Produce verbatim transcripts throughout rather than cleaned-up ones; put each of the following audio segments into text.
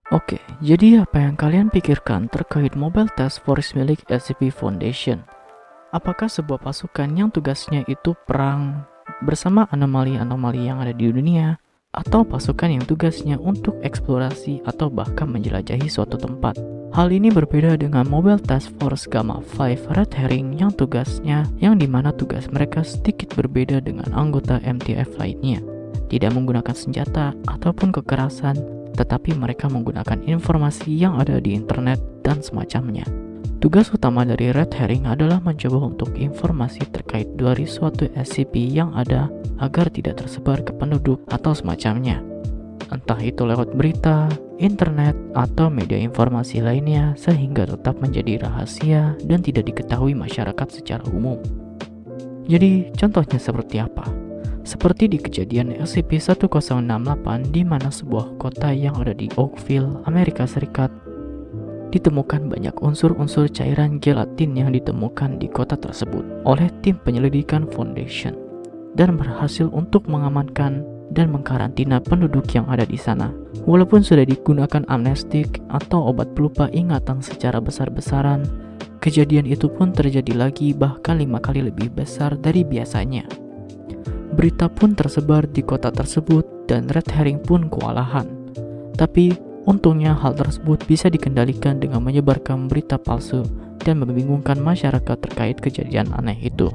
Oke, jadi apa yang kalian pikirkan terkait Mobile Task Force milik S C P Foundation? Apakah sebuah pasukan yang tugasnya itu perang bersama anomali-anomali yang ada di dunia, atau pasukan yang tugasnya untuk eksplorasi atau bahkan menjelajahi suatu tempat? Hal ini berbeda dengan Mobile Task Force Gamma lima Red Herring yang tugasnya yang dimana tugas mereka sedikit berbeda dengan anggota M T F lainnya. Tidak menggunakan senjata ataupun kekerasan, tetapi mereka menggunakan informasi yang ada di internet dan semacamnya. Tugas utama dari Red Herring adalah mencoba untuk informasi terkait dari suatu S C P yang ada agar tidak tersebar ke penduduk atau semacamnya. Entah itu lewat berita, internet, atau media informasi lainnya sehingga tetap menjadi rahasia dan tidak diketahui masyarakat secara umum. Jadi contohnya seperti apa? Seperti di kejadian S C P seribu enam puluh delapan di mana sebuah kota yang ada di Oakville, Amerika Serikat ditemukan banyak unsur-unsur cairan gelatin yang ditemukan di kota tersebut oleh tim penyelidikan Foundation dan berhasil untuk mengamankan dan mengkarantina penduduk yang ada di sana. Walaupun sudah digunakan amnestik atau obat pelupa ingatan secara besar-besaran, kejadian itu pun terjadi lagi bahkan lima kali lebih besar dari biasanya. Berita pun tersebar di kota tersebut dan Red Herring pun kewalahan. Tapi untungnya hal tersebut bisa dikendalikan dengan menyebarkan berita palsu dan membingungkan masyarakat terkait kejadian aneh itu.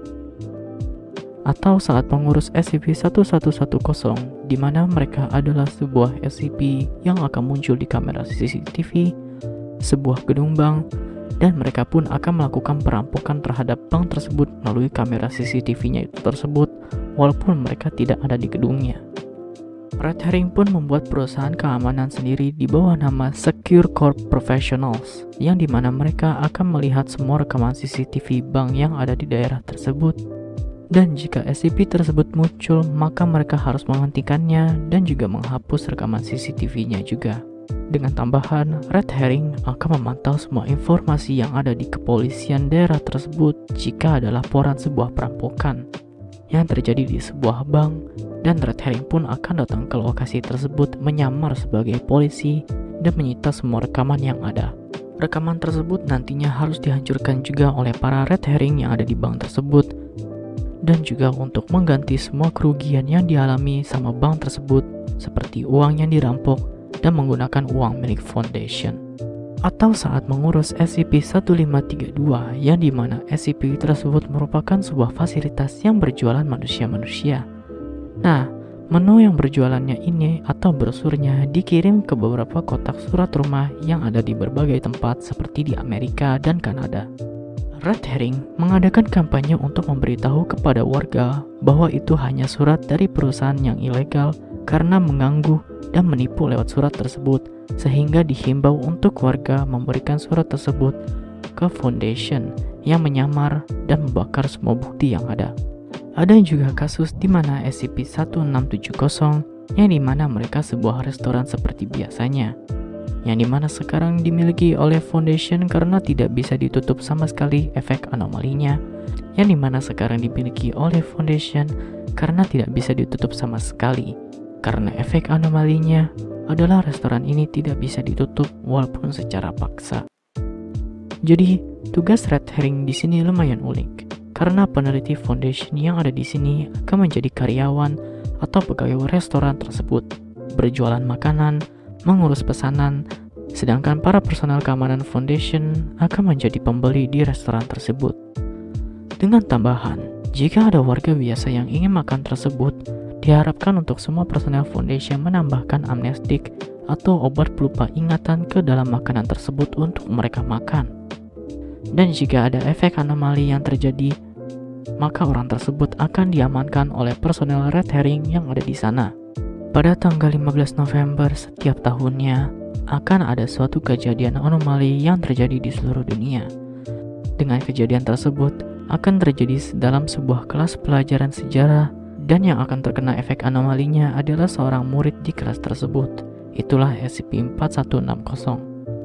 Atau saat mengurus S C P seribu seratus di mana mereka adalah sebuah S C P yang akan muncul di kamera C C T V, sebuah gedung bank, dan mereka pun akan melakukan perampokan terhadap bank tersebut melalui kamera C C T V-nya itu tersebut walaupun mereka tidak ada di gedungnya. Red Herring pun membuat perusahaan keamanan sendiri di bawah nama Secure Corp Professionals yang dimana mereka akan melihat semua rekaman C C T V bank yang ada di daerah tersebut. Dan jika S C P tersebut muncul, maka mereka harus menghentikannya dan juga menghapus rekaman C C T V-nya juga. Dengan tambahan, Red Herring akan memantau semua informasi yang ada di kepolisian daerah tersebut jika ada laporan sebuah perampokan yang terjadi di sebuah bank, dan Red Herring pun akan datang ke lokasi tersebut menyamar sebagai polisi dan menyita semua rekaman yang ada. Rekaman tersebut nantinya harus dihancurkan juga oleh para Red Herring yang ada di bank tersebut, dan juga untuk mengganti semua kerugian yang dialami sama bank tersebut seperti uang yang dirampok dan menggunakan uang milik Foundation. Atau saat mengurus S C P seribu lima ratus tiga puluh dua yang dimana S C P tersebut merupakan sebuah fasilitas yang berjualan manusia-manusia. Nah, menu yang berjualannya ini atau brosurnya dikirim ke beberapa kotak surat rumah yang ada di berbagai tempat seperti di Amerika dan Kanada. Red Herring mengadakan kampanye untuk memberitahu kepada warga bahwa itu hanya surat dari perusahaan yang ilegal karena mengganggu dan menipu lewat surat tersebut, sehingga dihimbau untuk warga memberikan surat tersebut ke Foundation yang menyamar dan membakar semua bukti yang ada. Ada juga kasus di mana S C P seribu enam ratus tujuh puluh yang dimana mereka sebuah restoran seperti biasanya, yang dimana sekarang dimiliki oleh Foundation karena tidak bisa ditutup sama sekali efek anomalinya, yang dimana sekarang dimiliki oleh Foundation karena tidak bisa ditutup sama sekali karena efek anomalinya adalah restoran ini tidak bisa ditutup walaupun secara paksa. Jadi tugas Red Herring di sini lumayan unik karena peneliti Foundation yang ada di sini akan menjadi karyawan atau pegawai restoran tersebut, berjualan makanan, mengurus pesanan, sedangkan para personel keamanan Foundation akan menjadi pembeli di restoran tersebut. Dengan tambahan, jika ada warga biasa yang ingin makan tersebut, diharapkan untuk semua personel Foundation menambahkan amnestik atau obat pelupa ingatan ke dalam makanan tersebut untuk mereka makan. Dan jika ada efek anomali yang terjadi, maka orang tersebut akan diamankan oleh personel Red Herring yang ada di sana. Pada tanggal lima belas November setiap tahunnya, akan ada suatu kejadian anomali yang terjadi di seluruh dunia. Dengan kejadian tersebut, akan terjadi dalam sebuah kelas pelajaran sejarah, dan yang akan terkena efek anomalinya adalah seorang murid di kelas tersebut. Itulah S C P empat satu enam nol.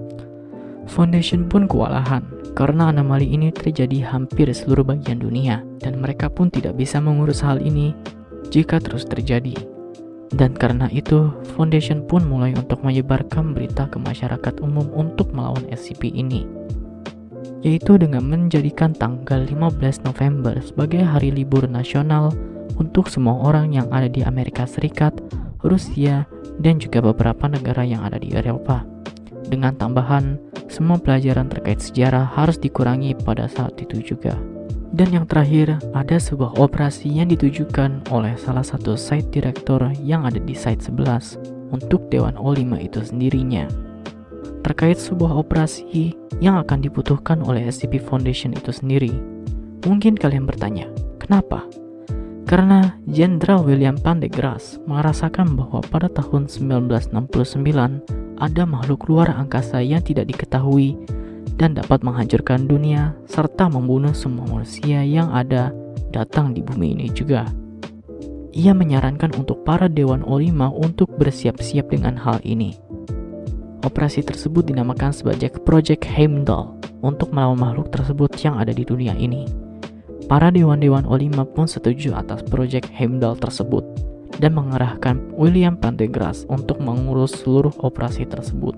Foundation pun kewalahan karena anomali ini terjadi hampir seluruh bagian dunia, dan mereka pun tidak bisa mengurus hal ini jika terus terjadi. Dan karena itu, Foundation pun mulai untuk menyebarkan berita ke masyarakat umum untuk melawan S C P ini, yaitu dengan menjadikan tanggal lima belas November sebagai hari libur nasional untuk semua orang yang ada di Amerika Serikat, Rusia, dan juga beberapa negara yang ada di Eropa. Dengan tambahan, semua pelajaran terkait sejarah harus dikurangi pada saat itu juga. Dan yang terakhir, ada sebuah operasi yang ditujukan oleh salah satu site director yang ada di site sebelas untuk Dewan O lima itu sendirinya, terkait sebuah operasi yang akan dibutuhkan oleh S C P Foundation itu sendiri. Mungkin kalian bertanya, kenapa? Karena Jenderal William Pendergrass merasakan bahwa pada tahun seribu sembilan ratus enam puluh sembilan ada makhluk luar angkasa yang tidak diketahui dan dapat menghancurkan dunia serta membunuh semua manusia yang ada datang di bumi ini juga. Ia menyarankan untuk para Dewan O lima untuk bersiap-siap dengan hal ini. Operasi tersebut dinamakan sebagai Project Heimdall untuk melawan makhluk tersebut yang ada di dunia ini. Para dewan-dewan O lima pun setuju atas Project Heimdall tersebut dan mengerahkan William Pendergrass untuk mengurus seluruh operasi tersebut.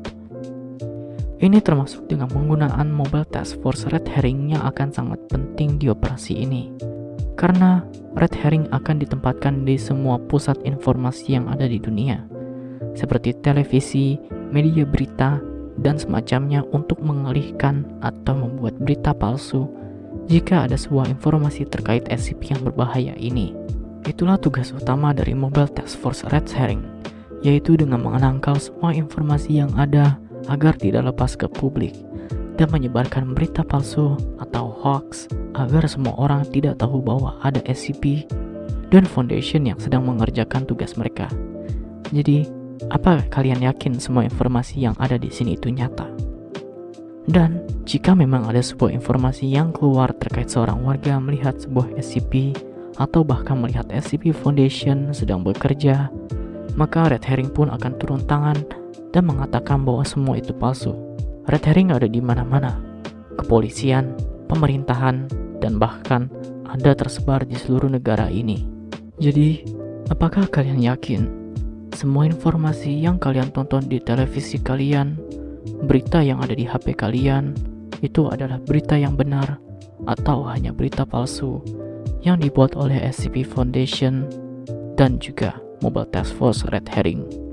Ini termasuk dengan penggunaan Mobile Task Force Red Herring yang akan sangat penting di operasi ini, karena Red Herring akan ditempatkan di semua pusat informasi yang ada di dunia, seperti televisi, media berita, dan semacamnya untuk mengalihkan atau membuat berita palsu jika ada sebuah informasi terkait S C P yang berbahaya ini. Itulah tugas utama dari Mobile Task Force Red Herring, yaitu dengan menangkal semua informasi yang ada agar tidak lepas ke publik dan menyebarkan berita palsu atau hoax agar semua orang tidak tahu bahwa ada S C P dan Foundation yang sedang mengerjakan tugas mereka. Jadi, apa kalian yakin semua informasi yang ada di sini itu nyata? Dan jika memang ada sebuah informasi yang keluar terkait seorang warga melihat sebuah S C P atau bahkan melihat S C P Foundation sedang bekerja, maka Red Herring pun akan turun tangan dan mengatakan bahwa semua itu palsu. Red Herring ada di mana-mana, kepolisian, pemerintahan, dan bahkan ada tersebar di seluruh negara ini. Jadi, apakah kalian yakin semua informasi yang kalian tonton di televisi kalian, berita yang ada di H P kalian, itu adalah berita yang benar atau hanya berita palsu yang dibuat oleh S C P Foundation dan juga Mobile Task Force Red Herring?